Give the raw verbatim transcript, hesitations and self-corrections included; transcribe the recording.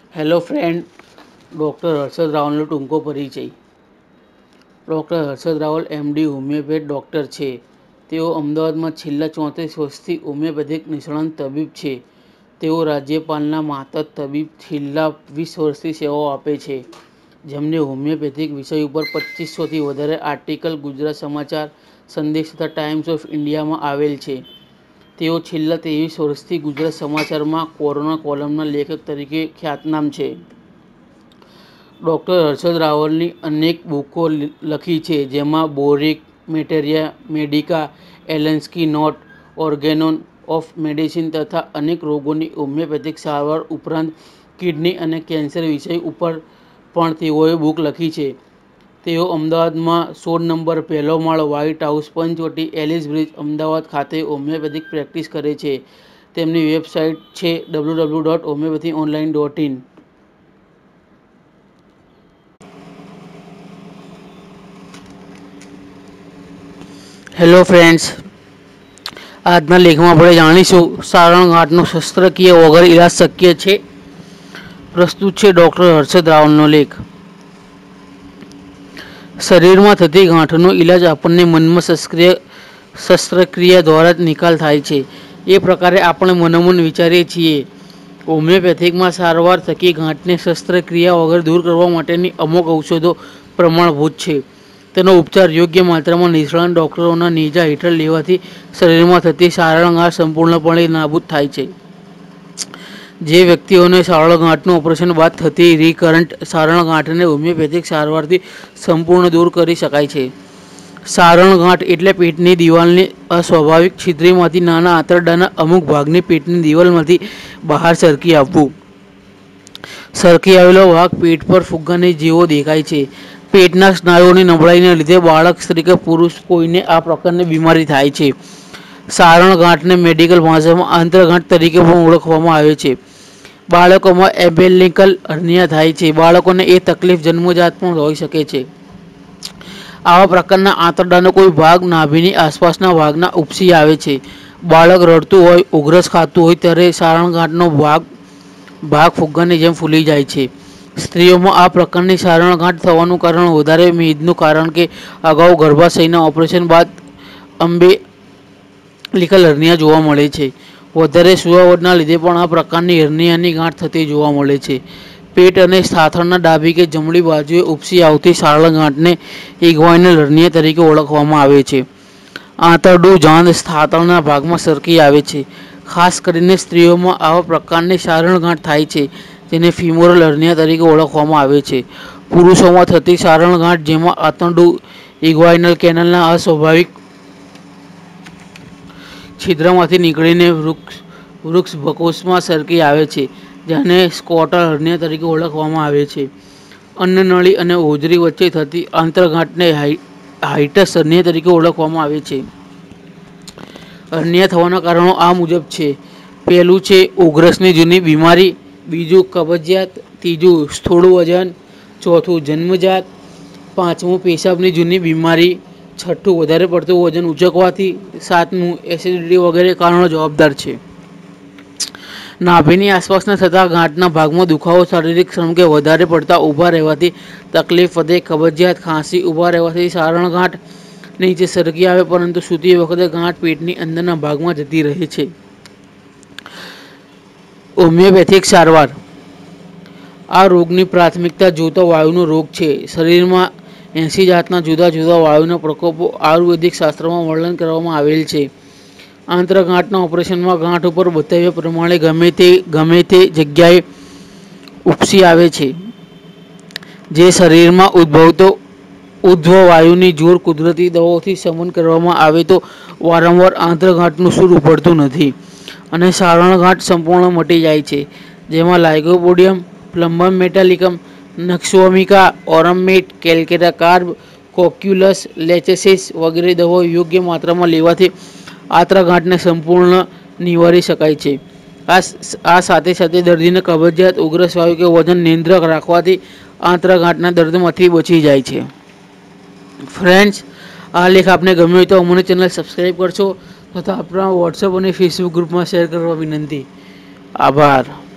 Hello friend, doctor Harshad રાવલનો ટૂંકો પરિચય. Doctor Harshad Raval MD homeopath doctor છે. તેઓ અમદાવાદમાં છેલ્લા ચોત્રીસ વર્ષથી હોમિયોપેથિક નિષ્ણાત તબીબ છે. તેઓ રાજ્યપાલના માતર તબીબ છેલ્લા વીસ વર્ષથી સેવાઓ આપે છે, જેમને હોમિયોપેથિક વિષય ઉપર પચીસોથી વધારે આર્ટિકલ ગુજરાત સમાચાર, સંદેશ તથા ટાઈમ્સ ઓફ ઇન્ડિયામાં આવેલ છે. તેઓ છેલ્લા ત્રેવીસ વર્ષથી ગુજરાત સમાચારમાં કોરોના કોલમના લેખક તરીકે ખ્યાતનામ છે. ડૉક્ટર હર્ષદ રાવલની અનેક બુકો લખી છે, જેમાં Boericke, materia medica, Allen's key note, Organon of medicine તથા અનેક રોગોની હોમિયોપેથિક સારવાર ઉપરાંત કિડની અને કેન્સર વિષય ઉપર પણ તેઓએ બુક લખી છે. તેઓ અમદાવાદમાં સોળ નંબર પહેલો માળ, white house, Panchvati, Ellis bridge, Ahmedabad ખાતે હોમિયોપેથિક પ્રેક્ટિસ કરે છે. તેમની વેબસાઇટ છે W W W dot homeopathy online dot in. Hello friends, આજના લેખમાં આપણે જાણીશું સારણગાંઠનો શસ્ત્રક્રિયા વગર ઇલાજ શક્ય છે. પ્રસ્તુત છે ડૉક્ટર હર્ષદ રાવલનો લેખ. શરીરમાં થતી ગાંઠનો ઇલાજ આપણને મનમાં શસ્ત્રક્રિયા શસ્ત્રક્રિયા દ્વારા જ નિકાલ થાય છે. એ પ્રકારે આપણે મનોમન વિચારીએ છીએ. હોમિયોપેથિકમાં સારવાર થકી ગાંઠને શસ્ત્રક્રિયા વગર દૂર કરવા માટેની અમુક ઔષધો પ્રમાણભૂત છે. તેનો ઉપચાર યોગ્ય માત્રામાં નિષ્ણાત ડૉક્ટરોના નેજા હેઠળ લેવાથી શરીરમાં થતી સારણગાંઠ સંપૂર્ણપણે નાબૂદ થાય છે. જે વ્યક્તિઓને સારણગાંઠનું ઓપરેશન બાદ થતી રિકરન્ટ સારણગાંઠને હોમિયોપેથિક સારવારથી સંપૂર્ણ દૂર કરી શકાય છે. સારણગાંઠ એટલે પેટની દિવાલની અસ્વાભાવિક છિદ્રીમાંથી નાના આંતરડાના અમુક ભાગને પેટની દિવાલમાંથી બહાર સરકી આવવું. સરકી આવેલો ભાગ પેટ પર ફુગ્ગાની જેવો દેખાય છે. પેટના સ્નાયુઓની નબળાઈને લીધે બાળક, સ્ત્રી કે પુરુષ કોઈને આ પ્રકારની બીમારી થાય છે. સારણગાંઠને મેડિકલ ભાષામાં આંતરગાંઠ તરીકે પણ ઓળખવામાં આવે છે. બાળકોમાં એમ્બિલિકલ હર્નિયા થાય છે. બાળકોને એ તકલીફ જન્મજાત પણ હોઈ શકે છે. આવા પ્રકારના આંતરડાનો કોઈ ભાગ નાભીની આસપાસના ભાગના ઉપસી આવે છે. બાળક રડતું હોય, ઉધરસ ખાતું હોય ત્યારે સારણગાંઠનો ભાગ ભાગ ફુગ્ગાની જેમ ફૂલી જાય છે. સ્ત્રીઓમાં આ પ્રકારની સારણગાંઠ થવાનું કારણ વધારે મેદનું કારણ કે અગાઉ ગર્ભાશયના ઓપરેશન બાદ અમ્બિલિકલ હર્નિયા જોવા મળે છે. વધારે સુવાવડના લીધે પણ આ પ્રકારની હર્નિયાની ગાંઠ થતી જોવા મળે છે. પેટ અને સાથળના ડાબી કે જમણી બાજુએ ઉપસી આવતી સારણગાંઠને ઇગ્વાઇનલ હર્નિયા તરીકે ઓળખવામાં આવે છે. આંતરડું જાંઘ સાથળના ભાગમાં સરકી આવે છે. ખાસ કરીને સ્ત્રીઓમાં આવા પ્રકારની સારણગાંઠ થાય છે, જેને ફિમોરલ હર્નિયા તરીકે ઓળખવામાં આવે છે. પુરુષોમાં થતી સારણગાંઠ, જેમાં આંતરડું ઇગ્વાઇનલ કેનાલના અસ્વાભાવિક છિદ્રમાંથી નીકળીને વૃક્ષ વૃક્ષકોશમાં સરકી આવે છે, જેને સ્કોટલ હર્નિયા તરીકે ઓળખવામાં આવે છે. અન્નનળી અને હોજરી વચ્ચે થતી આંતરગાંઠને હાઇટસ હર્નિયા તરીકે ઓળખવામાં આવે છે. હર્નિયા થવાના કારણો આ મુજબ છે. પહેલું છે ઉધરસની જૂની બીમારી, બીજું કબજિયાત, ત્રીજું સ્થૂળ વજન, ચોથું જન્મજાત, પાંચમું પેશાબની જૂની બીમારી, છઠ્ઠું વધારે પડતું વજન ઉચકવાથી, સાતમું એસિડિટી વગેરે કારણો જવાબદાર છે. નાભીની આસપાસના થતા ગાંઠના ભાગમાં દુખાવો, શારીરિક શ્રમ કે વધારે પડતા ઊભા રહેવાથી તકલીફ વધે, કબજિયાત, ખાંસી, ઊભા રહેવાથી સારણગાંઠ નીચે સરકી આવે પરંતુ સૂતી વખતે ગાંઠ પેટની અંદરના ભાગમાં જતી રહે છે. હોમિયોપેથિક સારવાર. આ રોગની પ્રાથમિકતા જોતો વાયુનો રોગ છે. શરીરમાં એંસી જાતના જુદા જુદા વાયુના પ્રકોપો આયુર્વેદિક શાસ્ત્રમાં વર્ણન કરવામાં આવેલ છે. આંતરગાંઠના ઓપરેશનમાં ગાંઠ ઉપર બતાવ્યા પ્રમાણે ગમે તે ગમે તે જગ્યાએ ઉપસી આવે છે. જે શરીરમાં ઉદ્ભવતો ઉદ્ધવ વાયુની જોર કુદરતી દવાઓથી શમન કરવામાં આવે તો વારંવાર આંતરગાંઠનું સૂર ઉભરતું નથી અને સારણગાંઠ સંપૂર્ણ મટી જાય છે. જેમાં લાઇકોપોડિયમ, પ્લમ્બમ મેટાલિકમ, નક્સોમિકા, ઓરમેટ, કેલ્કેટા કાર્બ, કોક્યુલસ, લેચેસિસ વગેરે દવાઓ યોગ્ય માત્રામાં લેવાથી આંતરગાંઠને સંપૂર્ણ નિવારી શકાય છે. આ આ સાથે સાથે દર્દીને કબજિયાત, ઉધરસ, વાયુ કે વજન નિયંત્રક રાખવાથી આંતરગાંઠના દર્દમાંથી બચી જાય છે. ફ્રેન્ડ્સ, આ લેખ આપને ગમ્યો હોય તો અમને ચેનલ સબસ્ક્રાઈબ કરશો તથા આપણા વોટ્સઅપ અને ફેસબુક ગ્રુપમાં શેર કરવા વિનંતી. આભાર.